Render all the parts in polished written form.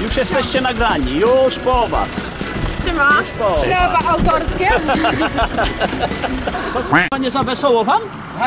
Już jesteście nagrani, już po was. Trzyma. Prawa autorskie. Co, k***a, nie za wesoło wam?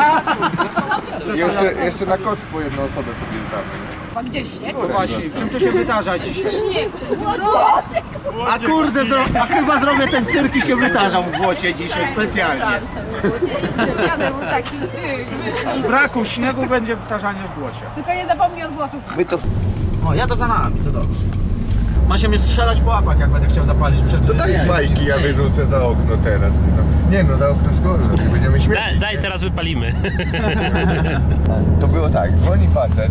Jeszcze na koc po jedną osobę podjeżdżamy. A gdzie śnieg? No właśnie, w czym to się wydarza dzisiaj? Śnieg. A kurde, a chyba zrobię ten cyrk i się wytarzam w błocie dzisiaj specjalnie. Jadę mu taki. Z braku śniegu będzie wytarzanie w błocie. Tylko nie zapomnij odgłosów. O, jadę za nami, to dobrze. Ma się mnie strzelać po łapach, jak będę chciał zapalić przed... To daj bajki, ja wyrzucę za okno teraz. Nie no, za okno szkoda, będziemy śmieci. Daj, teraz wypalimy. To było tak, dzwoni facet.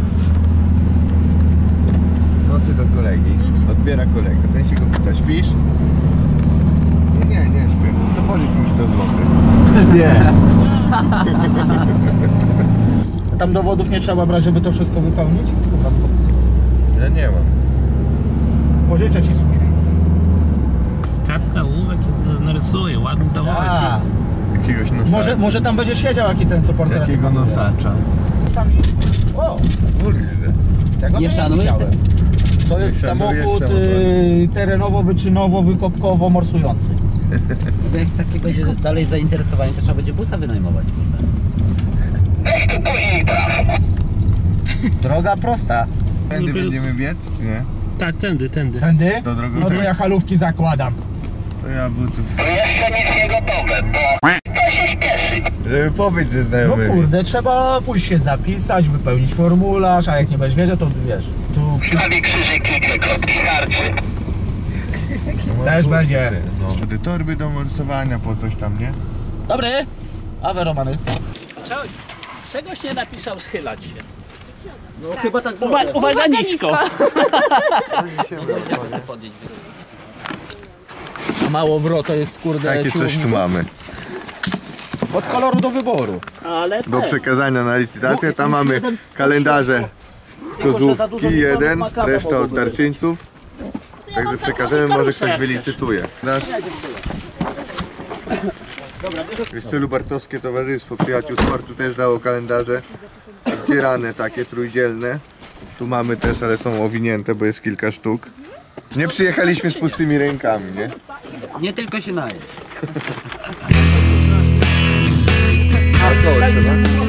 W nocy do kolegi, odbiera kolega. Ten się go pyta, śpisz? Nie śpię. To pożycz mi 100 zł. Śpię. Tam dowodów nie trzeba brać, żeby to wszystko wypełnić? Ja nie mam. Pożyczę ci swój. Kartka, ołówek, narysuję, ładny dowodek. Jakiegoś nosacza. Może tam będziesz siedział, jaki ten, co portret. Jakiego nosacza? Sami... O! Kurde. Tego Nie to szanujesz widziałem. To jest samochód terenowo-wykopkowo morsujący. Jak taki będzie dalej zainteresowany, to trzeba będzie busa wynajmować. Droga prosta. Tędy będziemy biec? Nie. Tak, tędy. Tędy? To drogą No to ja halówki zakładam. To ja butów. Jeszcze nic nie gotowe, bo to się śpieszy. Żeby pobyć ze No znajomymi. kurde, trzeba pójść się zapisać, wypełnić formularz, a jak nie będziesz wiedział, to wiesz. Tu Stawi krzyżyk, kliknę kropki, starczy. też będzie. No, te torby do morsowania po coś tam, nie? Dobry! Awe Romany. Czegoś nie napisał schylać się. No chyba tak Uwaga nisko. Mało wro to jest kurde. Takie coś tu mamy. Od koloru do wyboru. Ale Do przekazania na licytację. Tam mamy kalendarze z kozówki jeden, reszta od darczyńców. Także przekażemy, może ktoś wylicytuje. Jeszcze Lubartowskie Towarzystwo Przyjaciół Sportu też dało kalendarze zdzierane, takie trójdzielne. Tu mamy też, ale są owinięte, bo jest kilka sztuk. Nie przyjechaliśmy z pustymi rękami, nie? Nie tylko się naje. A koło trzeba?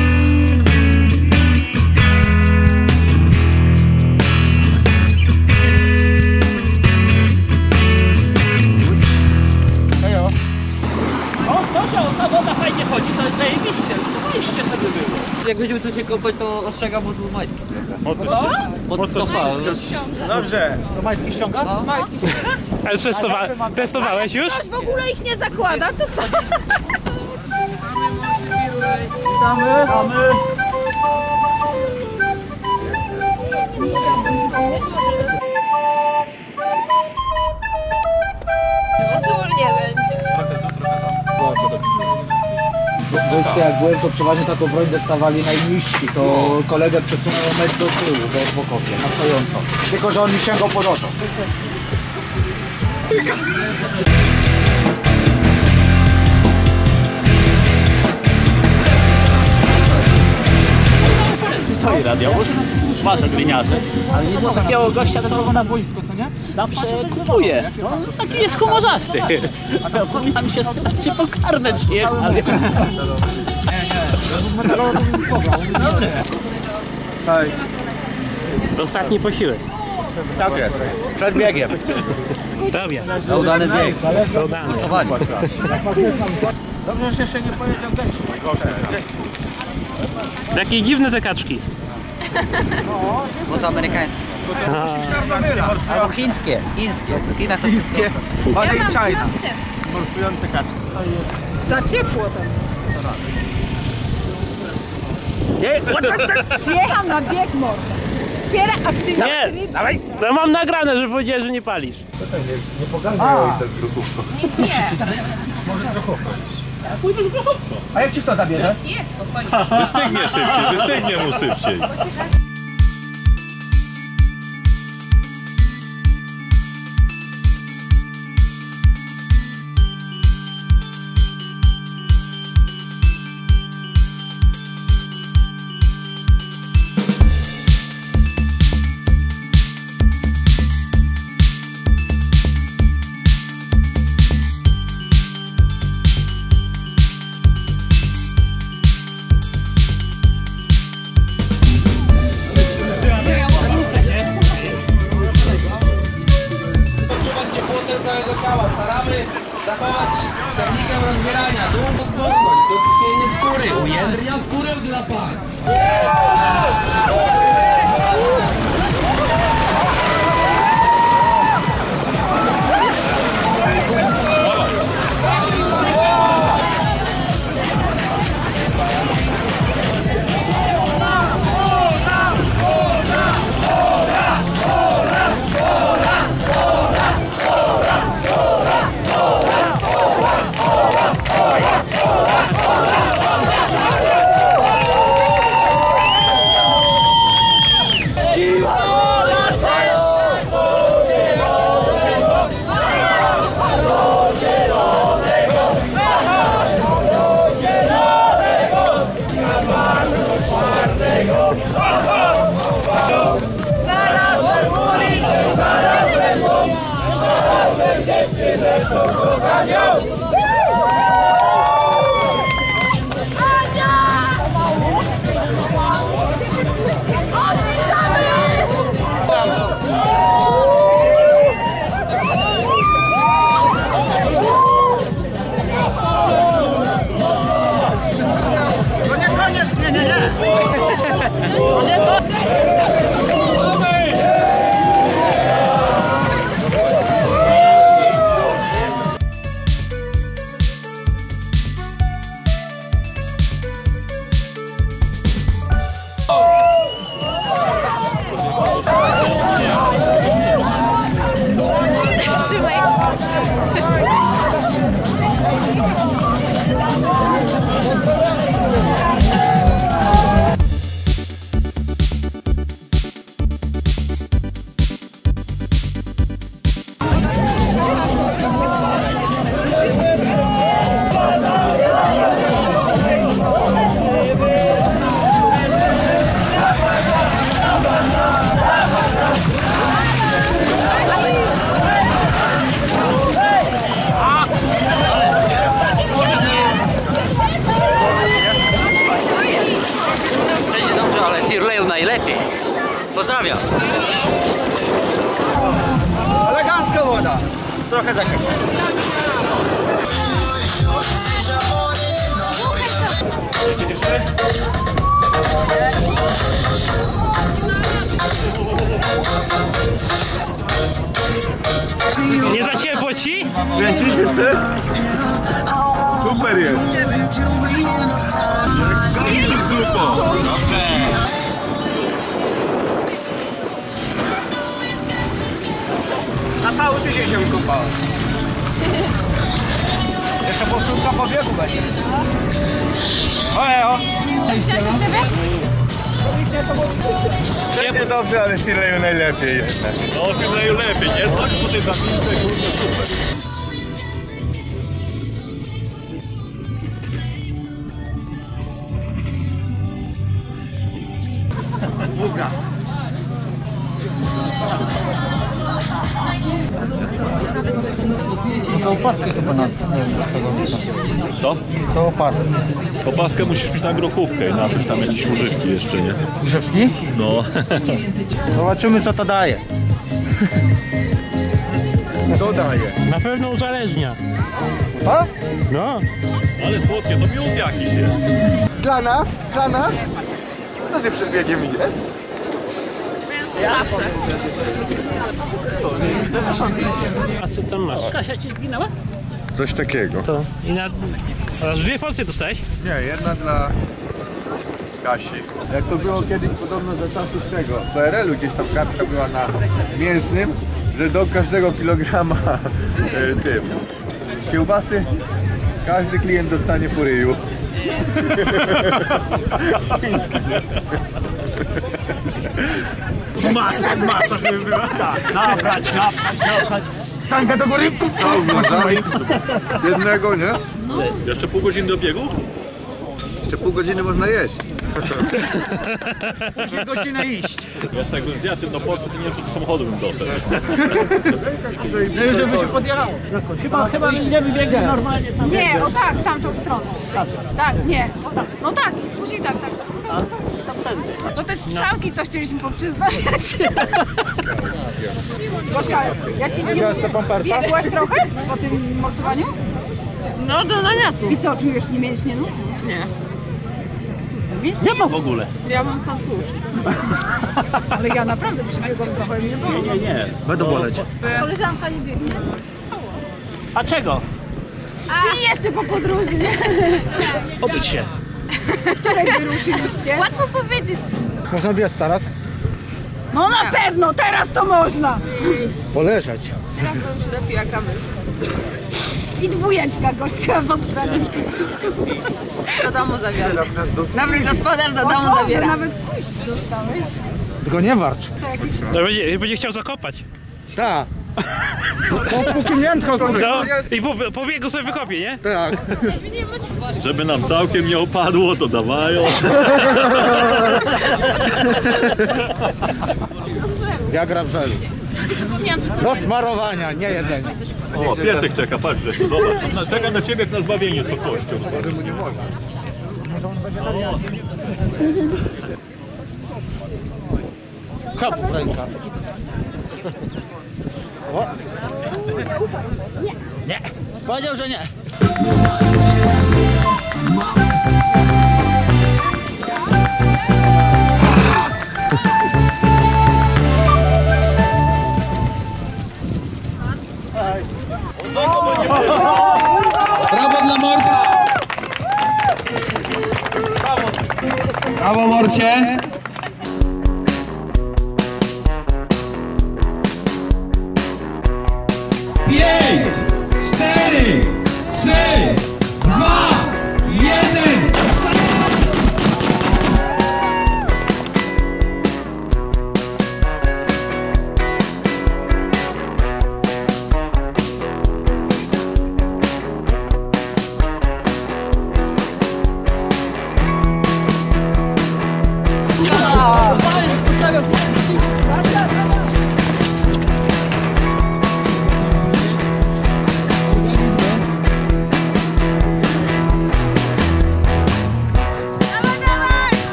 ta woda fajnie chodzi, to jest zajebiście. Wejście sobie było. Jak będziemy tu się kąpać, to ostrzegam, bo tu majtki ściąga. Pod stopa. Dobrze. To majtki ściąga? No. Majtki ściąga? Ale testowałeś już? Ktoś w ogóle ich nie zakłada, to co? Witamy. Przytulnie będzie. W wojsku jak byłem, to przeważnie taką broń dostawali najniżsi. To kolegę przesunęło metr do tyłu, do Bokowie, na stojąco. Tylko, że on mi sięgał pod oto. Stoi radiowóz, masz gliniarze. Ale nie było takiego gościa, co Na boisko, co nie? zawsze kupuje. No, taki jest humorzasty. Powinnam się spytać, czy po karmę przyjechał. Ostatni posiłek. Tak jest. Przed biegiem. Tobie. Udany bieg. Udany. Głosowanie. Dobrze, że jeszcze nie powiedział gęsi. Jakie dziwne te kaczki. Bo to amerykańskie. Albo chińskie. W Chinach to chińskie. Made in China. Morsujące kaczki. Za ciepło to. Przyjechał na bieg morza. Wspiera aktywność. Nie, dawaj. No mam nagrane, że powiedziałeś, że nie palisz. Nie pogadaj ojca z grochówką. Nic nie. A jak ci kto zabierze? Jest spokojnie. Wystygnie mu szybciej. trochę zasięg. Nie za ciepło ci? Kręcicie się? Super jest. Na cały tydzień się wykąpałem. Jeszcze powtórka pobiegu będzie. Ojo! Wszędzie dobrze, ale w Firleju najlepiej jednak. No, w Firleju lepiej, nie? Stoisz tutaj na piłce, kurde, super. To opaskę chyba na... Co? To opaskę. Opaskę musisz mieć na grochówkę i na tym tam jakieś używki jeszcze, nie? Grzewki? No. Zobaczymy co to daje. Co daje? Na pewno uzależnia. A? No. Ale słodkie, to miód jakiś jest. Dla nas? Dla nas? Co ty przed biegiem jest? A co tam masz? Kasia ci zginęła? Coś takiego. To. I na... Aż 2 porcje dostałeś? Nie, jedna dla Kasi. Jak to było kiedyś podobno za czasów tego PRL-u, gdzieś tam kartka była na mięsnym, że do każdego kilograma tym kiełbasy każdy klient dostanie po ryju. Chiński, nie? Masa, żeby była. Tak, nabrać. Sztangę do góry! Jednego, nie? Jeszcze pół godziny do biegu? Jeszcze pół godziny można jeść. Musi godzinę iść. Jeszcze jakbym zjadł jedną porcję, to nie wiem, czy do samochodu bym doszedł. Żeby się podjerało. Chyba będziemy biegać normalnie tam. Nie, o tak, w tamtą stronę. Tak, nie. No tak, musi tak. To te strzałki, co chcieliśmy poprzyznawać. Gorzka, ja ci biegłaś trochę po tym morsowaniu? No do namiotu. I co, czujesz mięśnie? No? Nie. Mięśnie? Nie ma w ogóle. Ja mam sam tłuszcz. Ale ja naprawdę przybiegłam trochę, nie było. Nie. Będą boleć. Koleżanka nie biegnie. A czego? I jeszcze po podróży, nie? Obudź się. Której wyruszyliście? Łatwo powiedzieć. Można biec teraz? No na pewno, teraz to można. Poleżeć. Teraz to już napija kawy. I dwójeczka gorzka w obsradzie. Do domu zabiera. Dobry gospodarz do domu zabiera. Nawet pójść dostałeś. Tylko nie warcz. To jakiś... To będzie chciał zakopać. Tak. Póki miętko, No, i po biegu sobie wykopie, nie? tak. Żeby nam całkiem nie opadło, to dawają. Ja gra w żelu. Do smarowania, nie jedzenia. O, piesek czeka, patrz, Grzesiu, zobacz. Czeka na ciebie jak na zbawienie z kością. Hop, ręka. O. Nie. Powiedział, że nie. Brawo dla Morsa! Brawo Morsie! Pięć, 4, 3, 2, 1.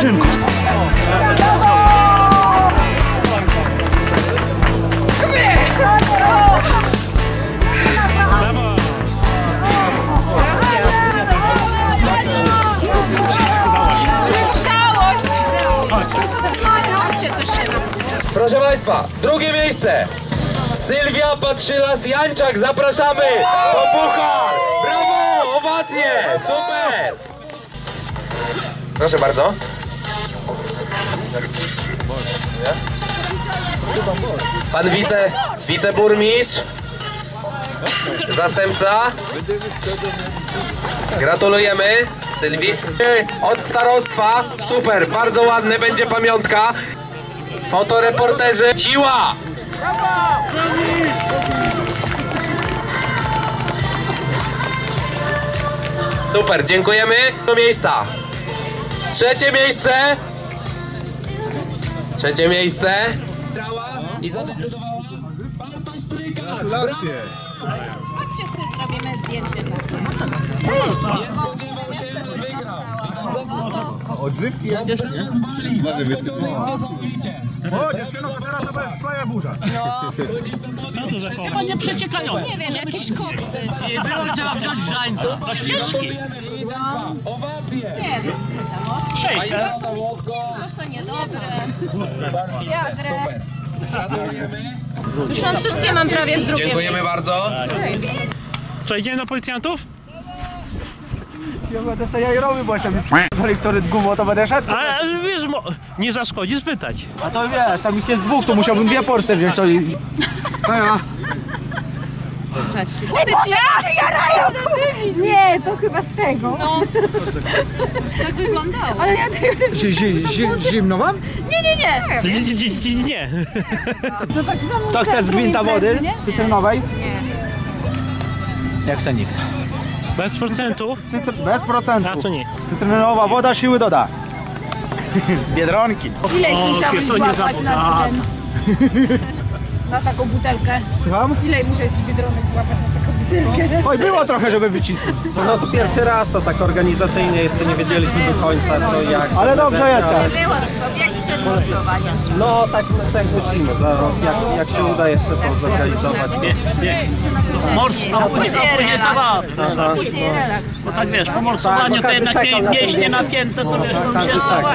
odpoczynku. Proszę Państwa, drugie miejsce. Sylwia Patrzylas-Jańczak, zapraszamy po puchar. Brawo, owacje, super. Proszę bardzo. Pan wiceburmistrz, zastępca. Gratulujemy Sylwii. Od starostwa, super, bardzo ładne, będzie pamiątka. Fotoreporterzy, siła! Super, dziękujemy. Do miejsca. Trzecie miejsce. Trzecie miejsce. I zadecydowała Bartosz Stryka. Gratulacje. Chodźcie sobie zrobimy zdjęcie takie. Nie spodziewał się, wygrał. Odżywki jakieś, nie? O, dziewczyno, to teraz to będzie swoja burza. Chyba nie przeciekające. Nie wiem, jakieś koksy. I było trzeba wziąć żańcu. To ścieżki. Owacje. Nie wiem, Szejkę. no co niedobre. Viagrę. Już mam wszystkie, mam prawie z drugiej. Dziękujemy bardzo. Co, idziemy na policjantów? Ja będę sobie jajerowy, bo jeszcze mi który gumą, to będę szedł. Ale wiesz, nie zaszkodzi spytać. A to wiesz, tam ich jest dwóch, to musiałbym 2 porcje wziąć, to i... No ja. Się jarają! Nie, to chyba z tego. No. Tak wyglądało. Ale ja też... Zimno mam? Nie. Nie. No tak Kto chce z gwinta wody cytrynowej? Nie. Nie chce nikt. Bez procentów? Bez procentu. A co nie chce? Cytrynowa woda siły doda. Z Biedronki. Ile musiałbyś złapać na ten... Na taką butelkę? Słucham? Ile musiałeś biedronek złapać na taką butelkę? Oj, było trochę, żeby wycisnąć. No to pierwszy raz, to tak organizacyjnie jeszcze nie wiedzieliśmy do końca co, jak. Ale dobrze jest. Było tylko bieg przed głosowaniem. No tak myślimy, jak się uda jeszcze to zorganizować. Mors, a później zabawy. Później relaks. Bo tak wiesz, po morsowaniu to jednak mięśnie napięte, to wiesz, to się stało.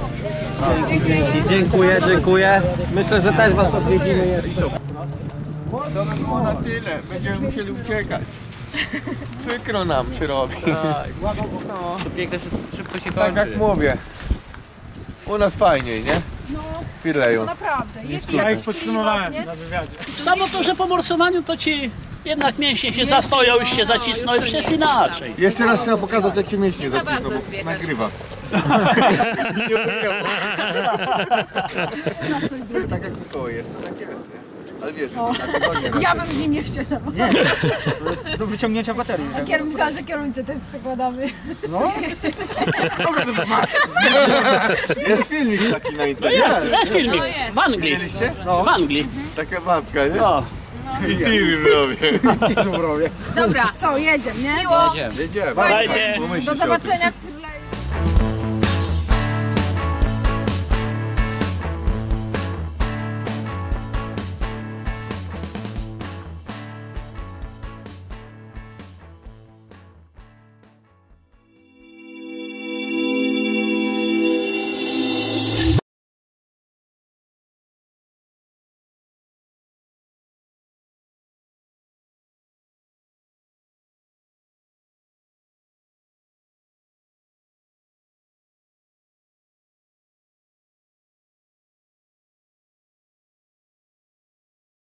Dziękuję. Myślę, że też was odwiedzimy. To by było na tyle. Będziemy musieli uciekać. Przykro nam się robi. To piękne wszystko szybko się Tak jak mówię. U nas fajniej, nie? W Firleju. Naprawdę. Jest Ja ich podsumowałem na wywiadzie. Samo to, że po morsowaniu to ci jednak mięśnie się zastoją, już się zacisną i już jest inaczej. Jeszcze raz trzeba pokazać, jak się mięśnie za zacisną, bardzo bo zbiegasz. nagrywa. Nie umiał. Tak jak Mikołaj jest, to tak jest, nie? Ale wiesz, na tygodnie. Ja bym z nim nie wsiadała. To jest do wyciągnięcia baterii. Myślałam, że kierownicę też przekładamy. Jest filmik taki na internecie. Jest filmik. W Anglii. Widzieliście? W Anglii. Taka babka, nie? O. I film robię. Dobra, co, jedziemy, nie? Jedziemy. Fajnie. Pomyślcie Do o tym. zobaczenia w